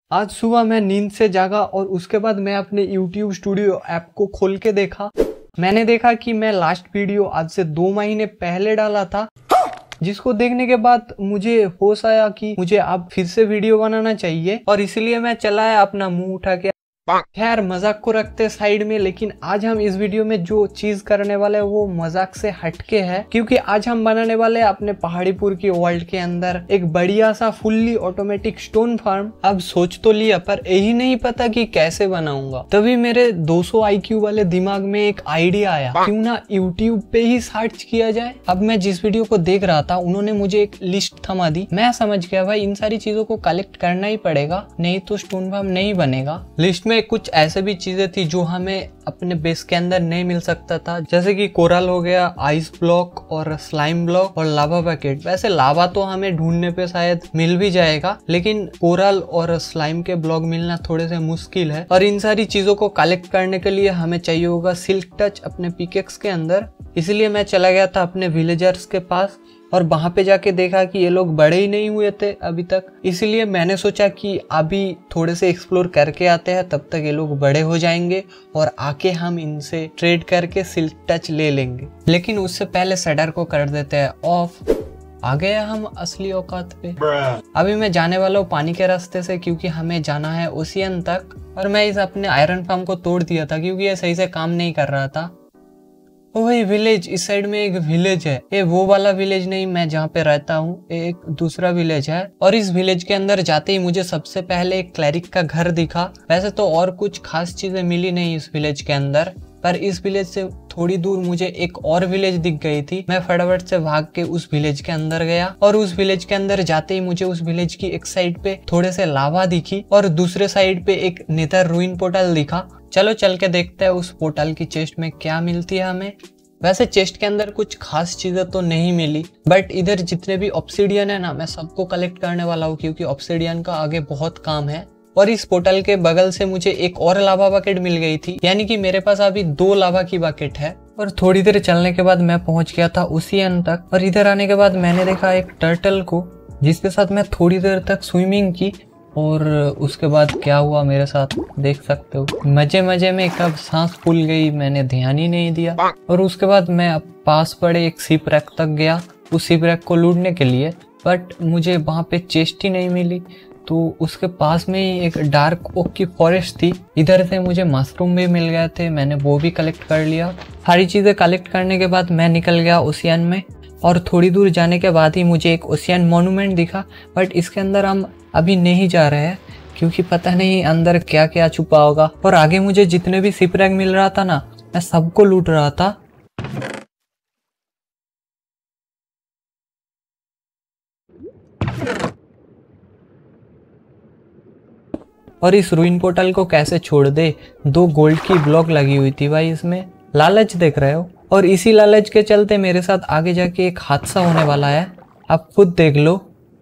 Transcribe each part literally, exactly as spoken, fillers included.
आज सुबह मैं नींद से जागा और उसके बाद मैं अपने यूट्यूब स्टूडियो ऐप को खोल के देखा। मैंने देखा कि मैं लास्ट वीडियो आज से दो महीने पहले डाला था, जिसको देखने के बाद मुझे होश आया कि मुझे अब फिर से वीडियो बनाना चाहिए और इसलिए मैं चलाया अपना मुंह उठा के। खैर मजाक को रखते साइड में, लेकिन आज हम इस वीडियो में जो चीज करने वाले हैं वो मजाक से हटके है, क्योंकि आज हम बनाने वाले हैं अपने पहाड़ीपुर की वर्ल्ड के अंदर एक बढ़िया सा फुल्ली ऑटोमेटिक स्टोन फार्म। अब सोच तो लिया पर यही नहीं पता कि कैसे बनाऊंगा। तभी मेरे दो सौ आई क्यू वाले दिमाग में एक आइडिया आया, क्यों ना यूट्यूब पे ही सर्च किया जाए। अब मैं जिस वीडियो को देख रहा था उन्होंने मुझे एक लिस्ट थमा दी। मैं समझ गया भाई इन सारी चीजों को कलेक्ट करना ही पड़ेगा, नहीं तो स्टोन फार्म नहीं बनेगा। लिस्ट में कुछ ऐसे भी चीजें थी जो हमें अपने बेस के अंदर नहीं मिल सकता था, जैसे कि कोरल हो गया, आइस ब्लॉक और स्लाइम ब्लॉक और लावा बकेट। वैसे लावा तो हमें ढूंढने पे शायद मिल भी जाएगा, लेकिन कोरल और स्लाइम के ब्लॉक मिलना थोड़े से मुश्किल है। और इन सारी चीजों को कलेक्ट करने के लिए हमें चाहिए होगा सिल्क टच अपने पिकेक्स के अंदर। इसलिए मैं चला गया था अपने विलेजर्स के पास और वहां पे जाके देखा कि ये लोग बड़े ही नहीं हुए थे अभी तक। इसलिए मैंने सोचा कि अभी थोड़े से एक्सप्लोर करके आते हैं, तब तक ये लोग बड़े हो जाएंगे और आके हम इनसे ट्रेड करके सिल्क टच ले लेंगे। लेकिन उससे पहले शटर को कर देते हैं ऑफ। आ गए हम असली औकात पे। अभी मैं जाने वाला हूँ पानी के रास्ते से, क्योंकि हमें जाना है ओशियन तक। और मैं इस अपने आयरन फार्म को तोड़ दिया था क्योंकि ये सही से काम नहीं कर रहा था। ओ भाई विलेज, इस साइड में एक विलेज है। ये वो वाला विलेज नहीं मैं जहाँ पे रहता हूँ, एक दूसरा विलेज है। और इस विलेज के अंदर जाते ही मुझे सबसे पहले एक क्लैरिक का घर दिखा। वैसे तो और कुछ खास चीजें मिली नहीं इस विलेज के अंदर, पर इस विलेज से थोड़ी दूर मुझे एक और विलेज दिख गई थी। मैं फटाफट से भाग के उस विलेज के अंदर गया और उस विलेज के अंदर जाते ही मुझे उस विलेज की एक साइड पे थोड़े से लावा दिखी और दूसरे साइड पे एक नेदर रूइन पोर्टल दिखा। चलो चल के देखते हैं उस पोर्टल की चेस्ट में क्या मिलती है हमें। वैसे चेस्ट के अंदर कुछ खास चीजें तो नहीं मिली, बट इधर जितने भी ऑब्सिडियन है ना मैं सबको कलेक्ट करने वाला हूँ, क्योंकि ऑब्सिडियन का आगे बहुत काम है। और इस पोर्टल के बगल से मुझे एक और लावा बकेट मिल गई थी, यानी कि मेरे पास अभी दो लावा की बकेट है। और थोड़ी देर चलने के बाद मैं पहुंच गया था ओशियन तक। और इधर आने के बाद मैंने देखा एक टर्टल को, जिसके साथ मैं थोड़ी देर तक स्विमिंग की। और उसके बाद क्या हुआ मेरे साथ देख सकते हो। मजे मजे में कब सांस फूल गई मैंने ध्यान ही नहीं दिया। और उसके बाद मैं पास पड़े एक शिप रैक तक गया उस शिप रैक को लूटने के लिए, बट मुझे वहां पे चेस्ट ही नहीं मिली। तो उसके पास में ही एक डार्क ओक की फॉरेस्ट थी, इधर से मुझे मशरूम भी मिल गए थे, मैंने वो भी कलेक्ट कर लिया। सारी चीजें कलेक्ट करने के बाद मैं निकल गया ओशियन में। और थोड़ी दूर जाने के बाद ही मुझे एक ओशियन मॉन्यूमेंट दिखा, बट इसके अंदर हम अभी नहीं जा रहे हैं क्योंकि पता नहीं अंदर क्या क्या छुपा होगा। और आगे मुझे जितने भी शिपरैक मिल रहा था ना मैं सबको लूट रहा था। और इस रूइन पोर्टल को कैसे छोड़ दे, दो गोल्ड की ब्लॉक लगी हुई थी भाई इसमें। लालच देख रहे हो। और इसी लालच के चलते मेरे साथ आगे जाके एक हादसा होने वाला है, आप खुद देख लो।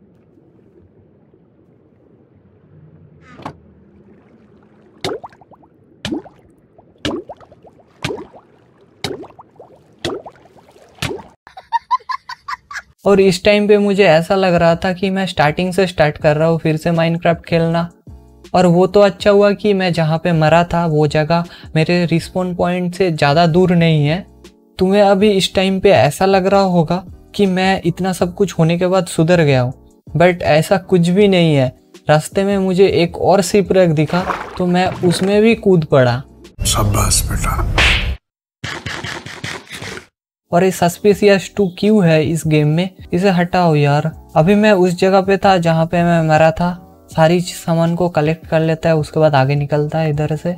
और इस टाइम पे मुझे ऐसा लग रहा था कि मैं स्टार्टिंग से स्टार्ट कर रहा हूँ फिर से माइनक्राफ्ट खेलना। और वो तो अच्छा हुआ कि मैं जहाँ पे मरा था वो जगह मेरे रिस्पॉन पॉइंट से ज़्यादा दूर नहीं है। तुम्हें अभी इस टाइम पे ऐसा लग रहा होगा कि मैं इतना सब कुछ होने के बाद सुधर गया हूँ, बट ऐसा कुछ भी नहीं है। रास्ते में मुझे एक और शिपरैक दिखा तो मैं उसमें भी कूद पड़ा। शाबाश बेटा। और ये सस्पिशियस टू क्यों है इस गेम में, इसे हटाओ यार। अभी मैं उस जगह पे था जहाँ पे मैं मरा था। सारी सामान को कलेक्ट कर लेता है, उसके बाद आगे निकलता है इधर से।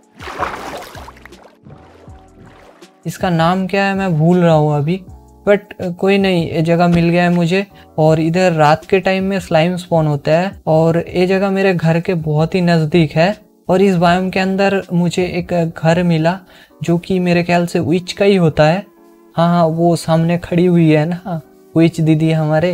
इसका नाम क्या है मैं भूल रहा हूँ अभी, बट कोई नहीं, ये जगह मिल गया है मुझे। और इधर रात के टाइम में स्लाइम स्पॉन होता है और ये जगह मेरे घर के बहुत ही नज़दीक है। और इस बायोम के अंदर मुझे एक घर मिला जो कि मेरे ख्याल से विच का ही होता है। हाँ हाँ वो सामने खड़ी हुई है ना विच दीदी हमारे।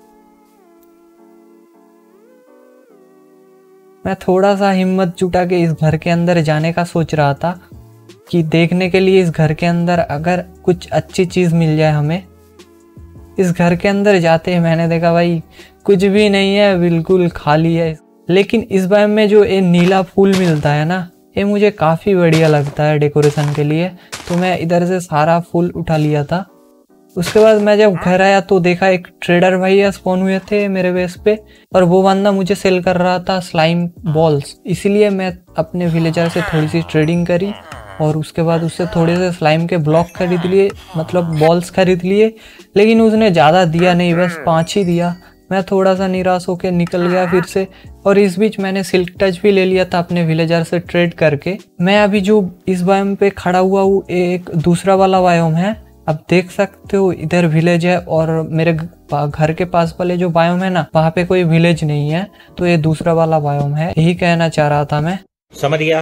मैं थोड़ा सा हिम्मत जुटा के इस घर के अंदर जाने का सोच रहा था कि देखने के लिए इस घर के अंदर अगर कुछ अच्छी चीज मिल जाए हमें। इस घर के अंदर जाते ही मैंने देखा भाई कुछ भी नहीं है, बिल्कुल खाली है। लेकिन इस बायोम में जो ये नीला फूल मिलता है ना, ये मुझे काफ़ी बढ़िया लगता है डेकोरेशन के लिए, तो मैं इधर से सारा फूल उठा लिया था। उसके बाद मैं जब घर आया तो देखा एक ट्रेडर भैया स्पॉन हुए थे मेरे बेस पे, और वो बंदा मुझे सेल कर रहा था स्लाइम बॉल्स। इसीलिए मैं अपने विलेजर से थोड़ी सी ट्रेडिंग करी और उसके बाद उससे थोड़े से स्लाइम के ब्लॉक खरीद लिए, मतलब बॉल्स खरीद लिए। लेकिन उसने ज़्यादा दिया नहीं, बस पाँच ही दिया। मैं थोड़ा सा निराश होकर निकल गया फिर से। और इस बीच मैंने सिल्क टच भी ले लिया था अपने विलेजर से ट्रेड करके। मैं अभी जो इस बायोम पे खड़ा हुआ हूँ एक दूसरा वाला बायोम है। अब देख सकते हो इधर विलेज है और मेरे घर के पास वाले जो बायोम है ना, वहाँ पे कोई विलेज नहीं है, तो ये दूसरा वाला बायोम है। यही कहना चाह रहा था मैं। समझ गया।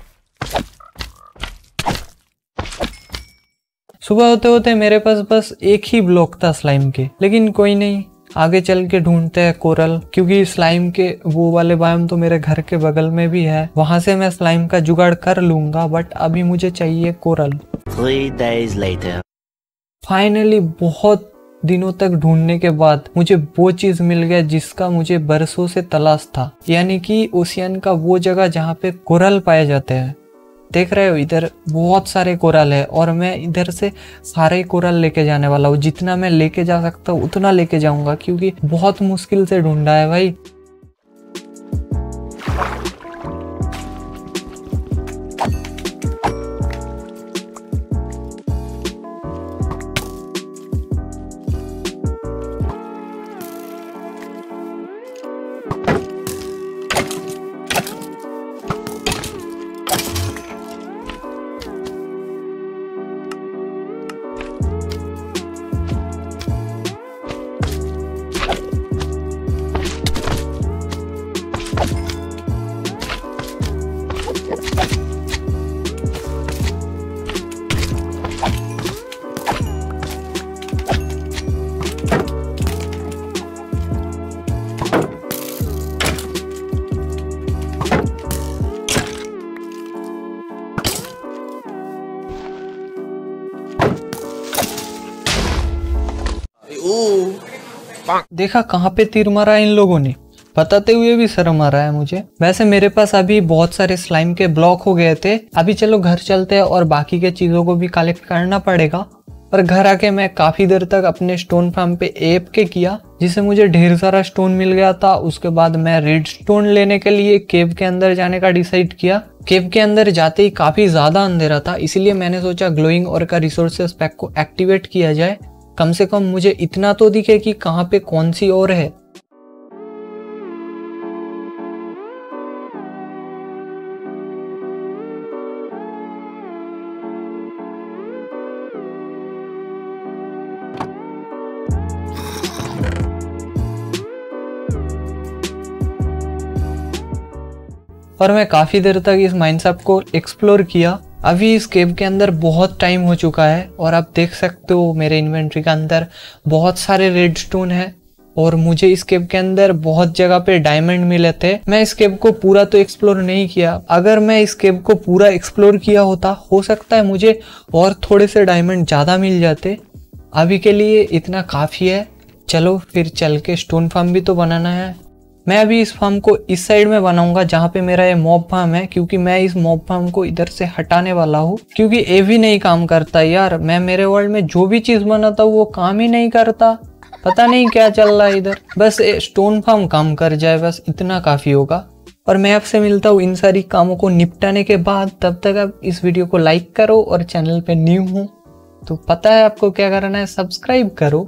सुबह होते होते मेरे पास बस एक ही ब्लॉक था स्लाइम के, लेकिन कोई नहीं, आगे चल के ढूंढते हैं कोरल, क्योंकि स्लाइम के वो वाले बायोम तो मेरे घर के बगल में भी है, वहां से मैं स्लाइम का जुगाड़ कर लूंगा। बट अभी मुझे चाहिए coral. Three days later. Finally बहुत दिनों तक ढूंढने के बाद मुझे वो चीज मिल गया जिसका मुझे बरसों से तलाश था, यानी कि ओशियन का वो जगह जहाँ पे कोरल पाए जाते हैं। देख रहे हो इधर बहुत सारे कोरल है और मैं इधर से सारे कोरल लेके जाने वाला हूँ। जितना मैं लेके जा सकता हूँ उतना लेके जाऊंगा, क्योंकि बहुत मुश्किल से ढूंढा है भाई। देखा कहाँ पे तीर मारा इन लोगों ने, बताते हुए भी शर्म आ रहा है मुझे। वैसे मेरे पास अभी बहुत सारे स्लाइम के ब्लॉक हो गए थे। अभी चलो घर चलते हैं और बाकी के चीजों को भी कलेक्ट करना पड़ेगा। और घर आके मैं काफी देर तक अपने स्टोन फार्म पे एप के किया, जिससे मुझे ढेर सारा स्टोन मिल गया था। उसके बाद मैं रेड स्टोन लेने के लिए केव के अंदर जाने का डिसाइड किया। केव के अंदर जाते ही काफी ज्यादा अंधेरा था, इसीलिए मैंने सोचा ग्लोइंग और का रिसोर्सेस पैक को एक्टिवेट किया जाए। कम से कम मुझे इतना तो दिखे कि कहाँ पे कौन सी और है। और मैं काफी देर तक इस माइनशॉप को एक्सप्लोर किया। अभी इस केव के अंदर बहुत टाइम हो चुका है और आप देख सकते हो मेरे इन्वेंट्री के अंदर बहुत सारे रेड स्टोन है और मुझे इस केव के अंदर बहुत जगह पे डायमंड मिले थे। मैं इस केव को पूरा तो एक्सप्लोर नहीं किया। अगर मैं इस केव को पूरा एक्सप्लोर किया होता, हो सकता है मुझे और थोड़े से डायमंड ज्यादा मिल जाते। अभी के लिए इतना काफी है। चलो फिर चल के स्टोन फार्म भी तो बनाना है। मैं अभी इस फार्म को इस साइड में बनाऊंगा जहाँ पे मेरा ये मॉब फार्म है, क्योंकि मैं इस मॉब फार्म को इधर से हटाने वाला हूँ, क्योंकि ये भी नहीं काम करता यार। मैं मेरे वर्ल्ड में जो भी चीज बनाता हूँ वो काम ही नहीं करता। पता नहीं क्या चल रहा है इधर। बस स्टोन फार्म काम कर जाए, बस इतना काफी होगा। और मैं आपसे मिलता हूँ इन सारी कामों को निपटाने के बाद। तब तक आप इस वीडियो को लाइक करो और चैनल पे न्यू हो तो पता है आपको क्या करना है, सब्सक्राइब करो।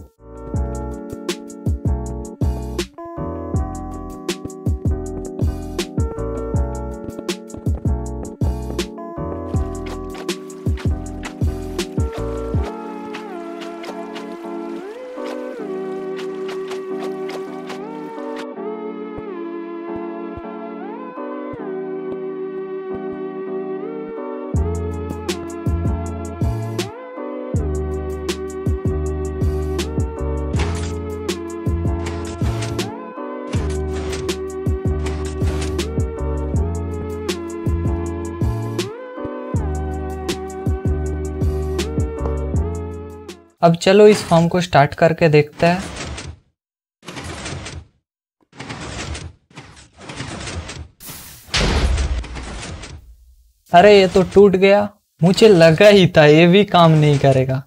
अब चलो इस फॉर्म को स्टार्ट करके देखते हैं। अरे ये तो टूट गया, मुझे लगा ही था ये भी काम नहीं करेगा।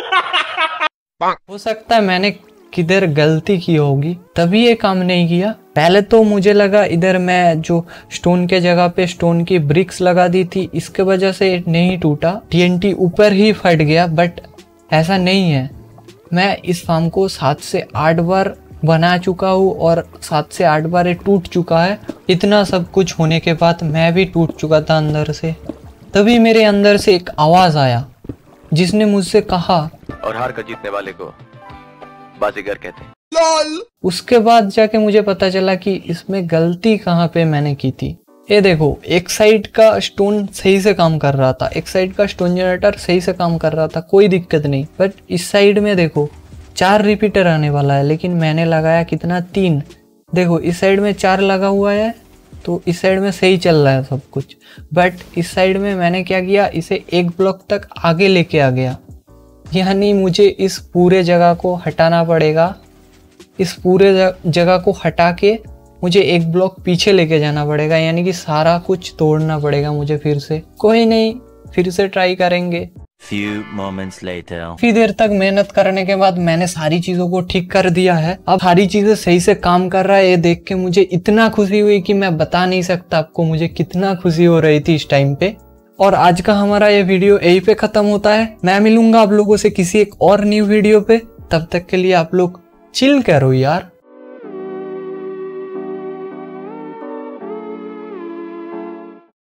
हो सकता है मैंने किधर गलती की होगी तभी ये काम नहीं किया। पहले तो मुझे लगा इधर मैं जो स्टोन के जगह पे स्टोन की ब्रिक्स लगा दी थी इसके वजह से नहीं टूटा, टीएनटी ऊपर ही फट गया, बट ऐसा नहीं है। मैं इस फार्म को सात से आठ बार बना चुका हूँ और सात से आठ बार ये टूट चुका है। इतना सब कुछ होने के बाद मैं भी टूट चुका था अंदर से। तभी मेरे अंदर से एक आवाज आया जिसने मुझसे कहा, और हार कर जीतने वाले को बाजीगर कहते हैं। उसके बाद जाके मुझे पता चला कि इसमें गलती कहाँ पे मैंने की थी। ये देखो, एक साइड का स्टोन सही से काम कर रहा था, एक साइड का स्टोन जनरेटर सही से काम कर रहा था, कोई दिक्कत नहीं। बट इस साइड में देखो चार रिपीटर आने वाला है, लेकिन मैंने लगाया कितना, तीन। देखो इस साइड में चार लगा हुआ है तो इस साइड में सही चल रहा है सब कुछ। बट इस साइड में मैंने क्या किया, इसे एक ब्लॉक तक आगे लेके आ गया, यानी मुझे इस पूरे जगह को हटाना पड़ेगा। इस पूरे जगह को हटा के मुझे एक ब्लॉक पीछे लेके जाना पड़ेगा, यानी कि सारा कुछ तोड़ना पड़ेगा मुझे फिर से। कोई नहीं, फिर से ट्राई करेंगे। Few moments later. काफी देर तक मेहनत करने के बाद मैंने सारी चीजों को ठीक कर दिया है। अब सारी चीजें सही से काम कर रहा है, ये देख के मुझे इतना खुशी हुई कि मैं बता नहीं सकता आपको मुझे कितना खुशी हो रही थी इस टाइम पे। और आज का हमारा ये वीडियो यही पे खत्म होता है। मैं मिलूंगा आप लोगों से किसी एक और न्यू वीडियो पे, तब तक के लिए आप लोग चिल करो यार।